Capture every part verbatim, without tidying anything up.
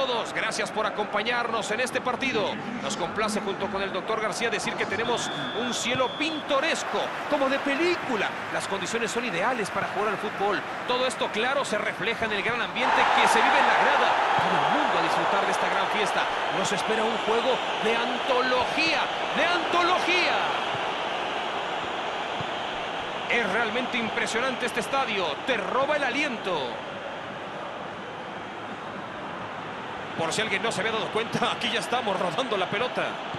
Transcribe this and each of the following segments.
todos, gracias por acompañarnos en este partido. Nos complace junto con el doctor García decir que tenemos un cielo pintoresco, como de película. Las condiciones son ideales para jugar al fútbol. Todo esto, claro, se refleja en el gran ambiente que se vive en la grada. Todo el mundo a disfrutar de esta gran fiesta. Nos espera un juego de antología, de antología. Es realmente impresionante este estadio, te roba el aliento. Por si alguien no se había dado cuenta, aquí ya estamos rodando la pelota.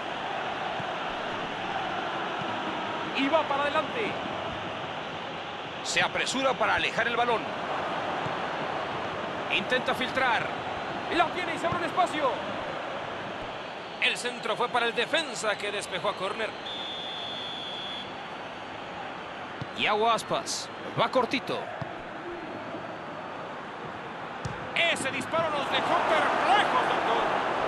Y va para adelante. Se apresura para alejar el balón. Intenta filtrar. La tiene y se abre un espacio. El centro fue para el defensa que despejó a córner. Iago Aspas. Va cortito. Ese disparo nos dejó perplejos, doctor.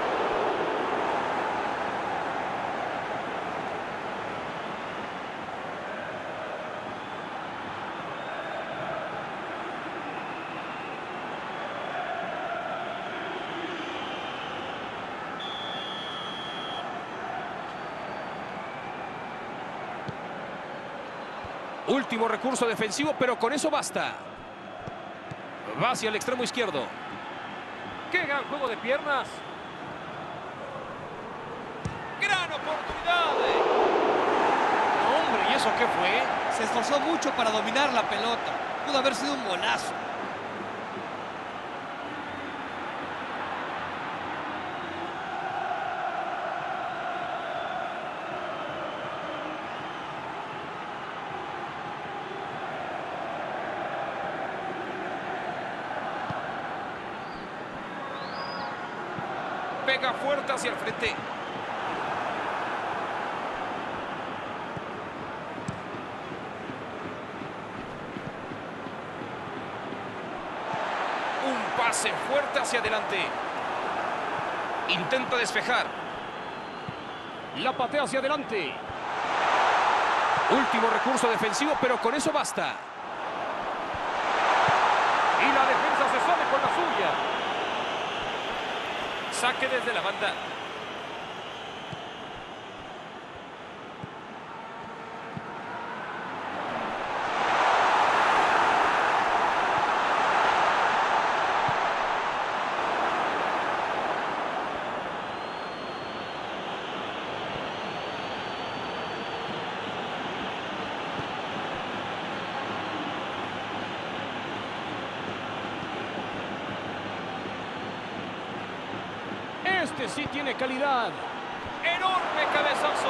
Último recurso defensivo, pero con eso basta. Va hacia el extremo izquierdo. ¡Qué gran juego de piernas! ¡Gran oportunidad! Hombre, ¿y eso qué fue? Se esforzó mucho para dominar la pelota. Pudo haber sido un golazo. Pega fuerte hacia el frente. Un pase fuerte hacia adelante. Intenta despejar. La patea hacia adelante. Último recurso defensivo, pero con eso basta. Y la defensa se sale con la suya. Saque desde la banda. Este sí tiene calidad. ¡Enorme cabezazo!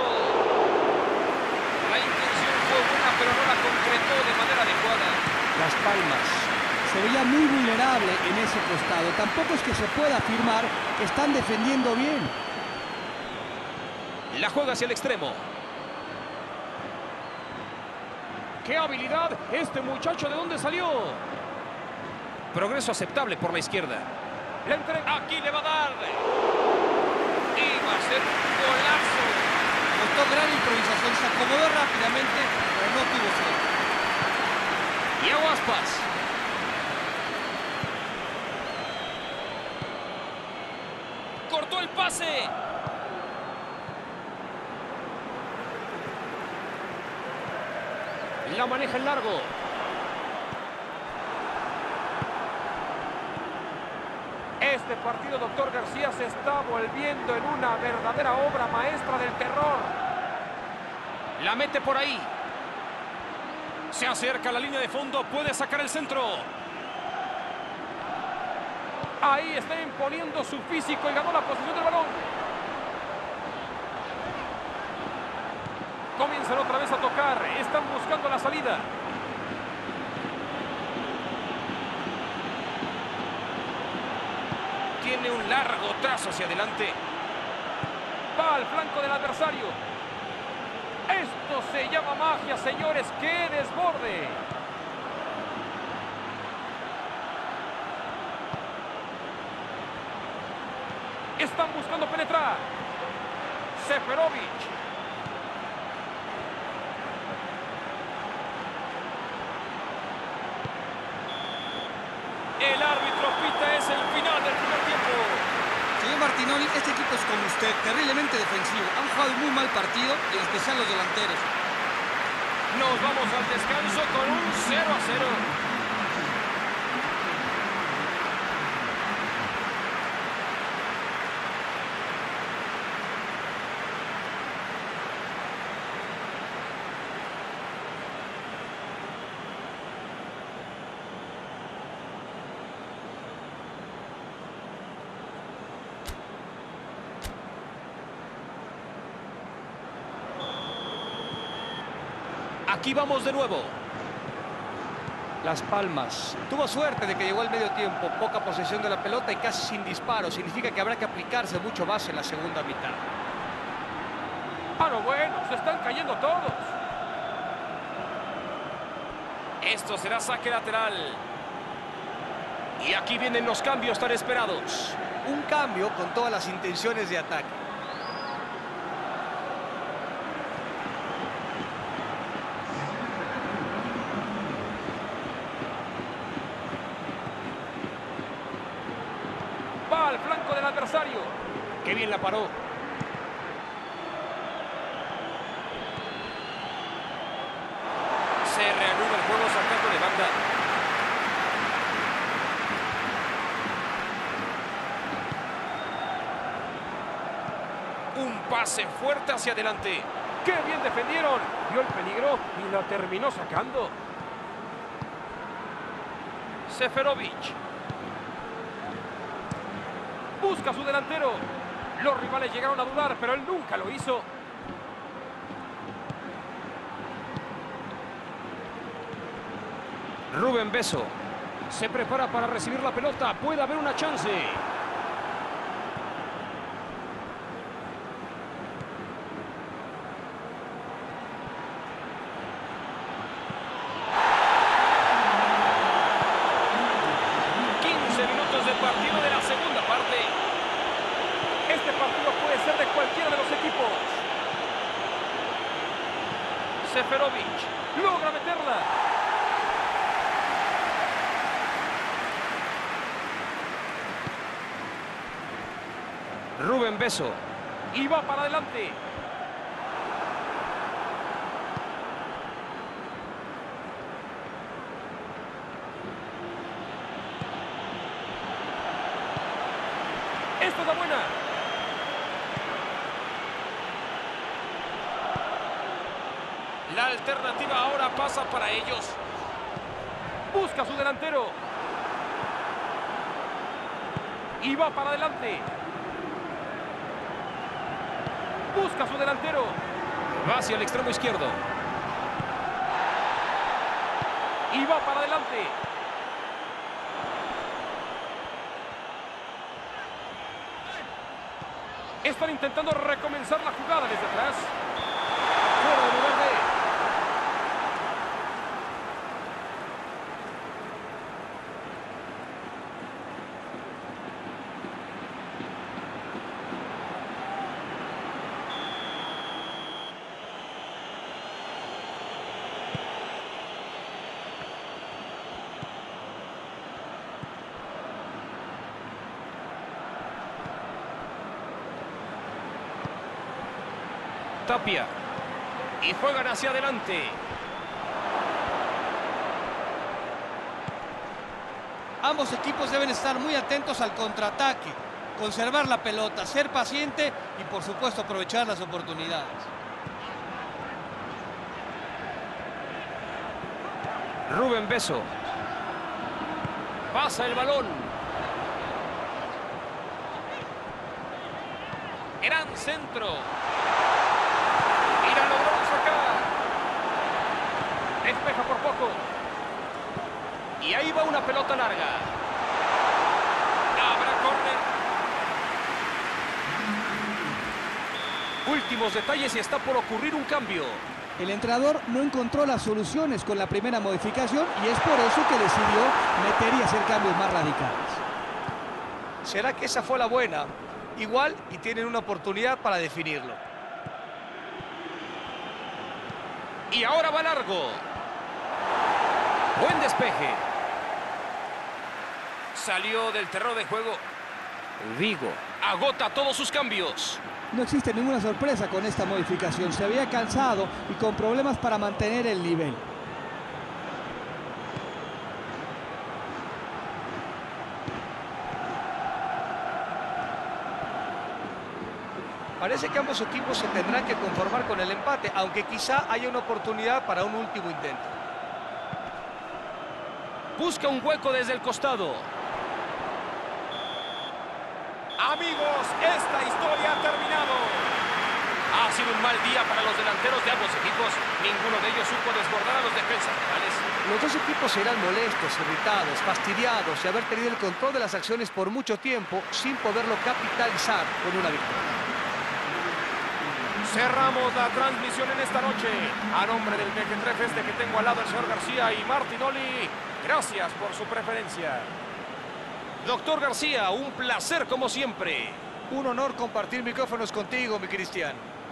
La intención fue buena, pero no la concretó de manera adecuada. Las Palmas se veía muy vulnerable en ese costado. Tampoco es que se pueda afirmar que están defendiendo bien. La juega hacia el extremo. ¡Qué habilidad! Este muchacho, ¿de dónde salió? Progreso aceptable por la izquierda. La entrega. Aquí le va a dar. Y va a ser un golazo. Costó gran improvisación, se acomodó rápidamente, pero no tuvo suerte. Iago Aspas. Cortó el pase. La maneja en largo. Este partido, doctor García, se está volviendo en una verdadera obra maestra del terror. La mete por ahí. Se acerca a la línea de fondo, puede sacar el centro. Ahí está imponiendo su físico y ganó la posición del balón. Comienzan otra vez a tocar, están buscando la salida. Tiene un largo trazo hacia adelante. Va al flanco del adversario. Esto se llama magia, señores. ¡Qué desborde! Están buscando penetrar. Seferovic. El árbitro pita, es el final del primer tiempo. Martinoli, este equipo es como usted, terriblemente defensivo. Han jugado un muy mal partido, en especial los delanteros. Nos vamos al descanso con un cero a cero. Aquí vamos de nuevo. Las Palmas. Tuvo suerte de que llegó al medio tiempo. Poca posesión de la pelota y casi sin disparo. Significa que habrá que aplicarse mucho más en la segunda mitad. Ah, no, bueno, se están cayendo todos. Esto será saque lateral. Y aquí vienen los cambios tan esperados. Un cambio con todas las intenciones de ataque. Va al flanco del adversario. Qué bien la paró. Se reanuda el juego sacando de banda. Un pase fuerte hacia adelante. ¡Qué bien defendieron! Vio el peligro y lo terminó sacando. Seferovic. Busca a su delantero. Los rivales llegaron a dudar, pero él nunca lo hizo. Rubén Beso. Se prepara para recibir la pelota. Puede haber una chance. quince minutos de partido de la segunda parte. Este partido puede ser de cualquiera de los equipos. Seferovic logra meterla. Rubén Beso. Y va para adelante. Esto es la buena. La alternativa ahora pasa para ellos. Busca a su delantero. Y va para adelante. Busca a su delantero. Va hacia el extremo izquierdo. Y va para adelante. Están intentando recomenzar la jugada desde atrás. Fuera de lugar de... Tapia. Y juegan hacia adelante. Ambos equipos deben estar muy atentos al contraataque, conservar la pelota, ser paciente y por supuesto aprovechar las oportunidades. Rubén Beso. Pasa el balón. Gran centro. Y la lograron sacar. Despeja por poco. Y ahí va una pelota larga. Habrá córner. Últimos detalles y está por ocurrir un cambio. El entrenador no encontró las soluciones con la primera modificación y es por eso que decidió meter y hacer cambios más radicales. ¿Será que esa fue la buena? Igual y tienen una oportunidad para definirlo. Y ahora va largo. Buen despeje. Salió del terreno de juego. Vigo agota todos sus cambios. No existe ninguna sorpresa con esta modificación. Se había cansado y con problemas para mantener el nivel. Parece que ambos equipos se tendrán que conformar con el empate, aunque quizá haya una oportunidad para un último intento. Busca un hueco desde el costado. Amigos, esta historia ha terminado. Ha sido un mal día para los delanteros de ambos equipos. Ninguno de ellos supo desbordar a los defensas rivales. Los dos equipos se irán molestos, irritados, fastidiados y haber tenido el control de las acciones por mucho tiempo sin poderlo capitalizar con una victoria. Cerramos la transmisión en esta noche. A nombre del Mequetrefe este que tengo al lado, el señor García y Martinoli, gracias por su preferencia. Doctor García, un placer como siempre. Un honor compartir micrófonos contigo, mi Cristian.